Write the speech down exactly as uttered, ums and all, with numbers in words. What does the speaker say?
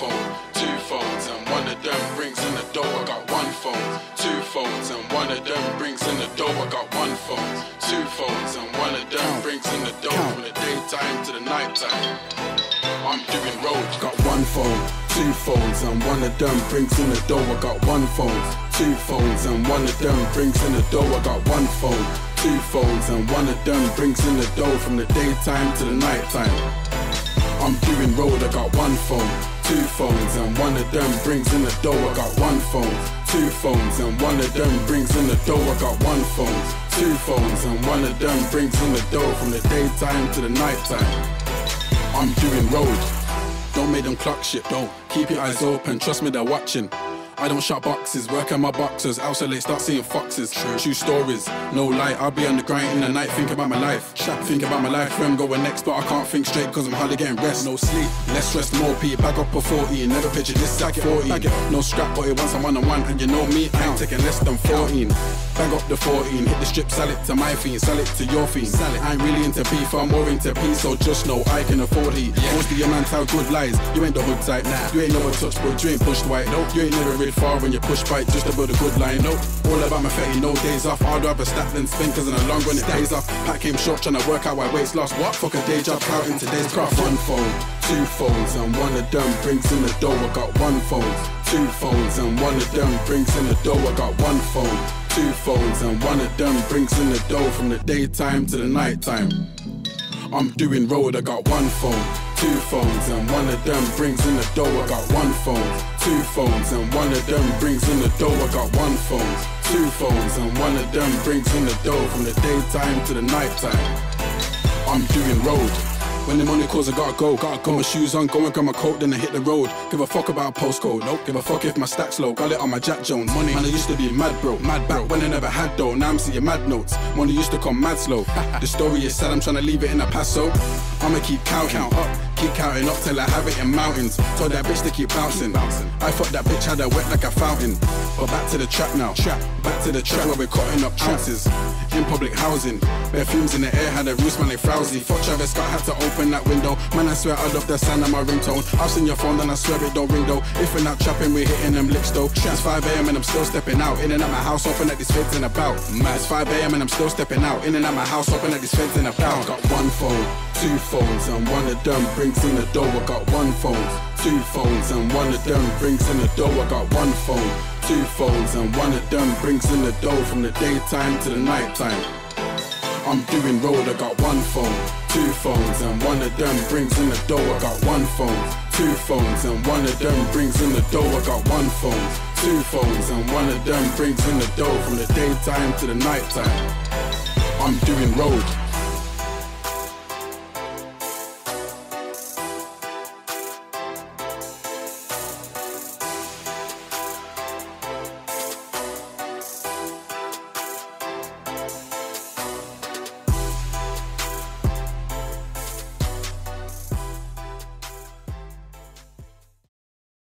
phone, two phones, and one of them brings in the dough. I got one phone, two phones, and one of them brings in the dough. I got one phone, two phones, and one of them brings in the dough. From the daytime to the nighttime, I'm doing road. Got one phone, two phones, and one of them brings in the dough. I got one phone, two phones, and one of them brings in the dough. I got one phone, two phones, and one of them brings in the dough. From the daytime to the nighttime, I'm doing road. I got one phone, two phones, and one of them brings in the dough. I got one phone, two phones, and one of them brings in the dough. I got one phone, two phones, and one of them brings in the dough. From the daytime to the nighttime, I'm doing road. Don't make them clock shit, don't. Keep your eyes open, trust me, they're watching. I don't shut boxes, work on my boxers, outside late start seeing foxes. True, true stories, no lie, I'll be on the grind in the night, think about my life. Think about my life, where I'm going next, but I can't think straight cause I'm hardly getting rest. No sleep, less stress, more pee, back up a forty, never picture this sack at forty. No scrap, but it wants a one-on-one, and you know me, I ain't taking less than fourteen. Bag up the fourteen, hit the strip, sell it to my fiend, sell it to your fiend. I ain't really into beef, I'm more into peace, so just know I can afford it. Yeah. Most of your man tell good lies, you ain't the hood type, nah. You ain't never touched, but you ain't pushed white, nope. You ain't never rid far when you push bike, just to build a good line, nope. All about my thirty, no days off, I'd rather stack than spin, cause in the long run it pays off. Pack came short, tryna work out why weight's lost. What? Fuck a day job, counting today's craft. One phone, two phones, and one of them brings in the dough. I got one phone, two phones, and one of them brings in the dough. I got one phone, two phones, and one of them brings in the dough. From the daytime to the nighttime, I'm doing road. I got one phone, two phones, and one of them brings in the dough. I got one phone, two phones, and one of them brings in the dough. I got one phone, two phones, and one of them brings in the dough. From the daytime to the nighttime, I'm doing road. When the money calls, I gotta go, gotta go. My shoes on, go and grab my coat, then I hit the road. Give a fuck about a postcode, nope. Give a fuck if my stack's low, got it on my Jack Jones. Money, man, I used to be mad bro, mad back when I never had dough. Now I'm seeing mad notes, money used to come mad slow. The story is sad, I'm trying to leave it in the past, so I'ma keep counting up, keep counting up till I have it in mountains. Told that bitch to keep bouncing, I thought that bitch had her wet like a fountain. But back to the trap now, trap. Back to the trap where we're cutting up ounces. In public housing, bare fumes in the air, had a roof smelling frowsy. Fuck Travis Scott, had to open that window. Man, I swear I love the sound of my ringtone. I've seen your phone, then I swear it don't ring though. If we're not trapping, we're hitting them licks though. It's five A M and I'm still stepping out. In and out my house, hoping that these feds in about. Man, it's five A M and I'm still stepping out. In and out my house, hoping that these feds in about. Got one phone, two phones, and one of them brings in the dough. I got one phone, two phones, and one of them brings in the dough. I got one phone, two phones, and one of them brings in the dough. From the daytime to the nighttime, I'm doing road. I got one phone, two phones, and one of them brings in the dough. I got one phone, two phones, and one of them brings in the dough. I got one phone, two phones, and one of them brings in the dough. From the daytime to the nighttime, I'm doing road.